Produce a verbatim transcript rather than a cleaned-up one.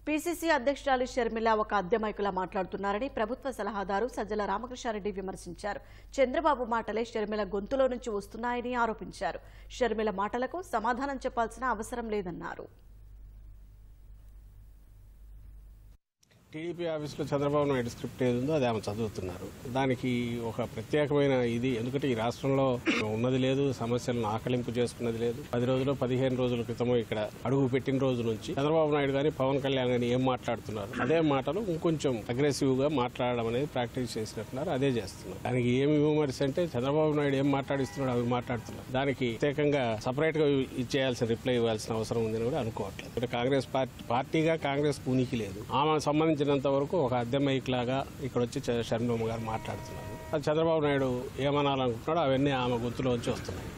PCC అధ్యక్షురాలు షర్మిల ఒక అద్దెమైకులా మాట్లాడుతున్నారని ప్రభుత్వ సలహాదారు సజ్జల రామకృష్ణారెడ్డి విమర్శించారు. చంద్రబాబు మాటలే షర్మిల గొంతులో నుంచి వస్తున్నాయని ఆరోపించారు. షర్మిల మాటలకు సమాధానం చెప్పాల్సిన అవసరం లేదన్నారు. టీడీపీ ఆఫీస్లో చంద్రబాబు నాయుడు స్క్రిప్ట్ ఏది ఉందో అది ఆమె చదువుతున్నారు. దానికి ఒక ప్రత్యేకమైన ఇది, ఎందుకంటే ఈ రాష్ట్రంలో ఉన్నది లేదు, సమస్యలను ఆకలింపు చేసుకున్నది లేదు. పది రోజులు పదిహేను రోజుల క్రితం ఇక్కడ అడుగు పెట్టిన రోజు నుంచి చంద్రబాబు నాయుడు గాని పవన్ కళ్యాణ్ గాని ఏం మాట్లాడుతున్నారు అదే మాటలు ఇంకొంచెం అగ్రెసివ్ గా మాట్లాడడం అనేది ప్రాక్టీస్ చేసినట్టున్నారు, అదే చేస్తున్నారు. దానికి ఏమి విమర్శ అంటే చంద్రబాబు నాయుడు ఏం మాట్లాడిస్తున్నాడు అవి మాట్లాడుతున్నారు. దానికి ప్రత్యేకంగా సపరేట్ గా ఇచ్చేయాల్సిన రిప్లై ఇవ్వాల్సిన అవసరం ఉందని కూడా అనుకోవట్లేదు. ఇక్కడ కాంగ్రెస్ పార్టీ పార్టీగా కాంగ్రెస్ ఉనికి లేదు. ఆమె సంబంధించి వరకు ఒక అద్దె మైక్ లాగా ఇక్కడ వచ్చి షర్మిలమ్మ గారు మాట్లాడుతున్నారు. అది చంద్రబాబు నాయుడు ఏమనాలనుకుంటున్నాడో అవన్నీ ఆమె గుర్తులో వచ్చి వస్తున్నాయి.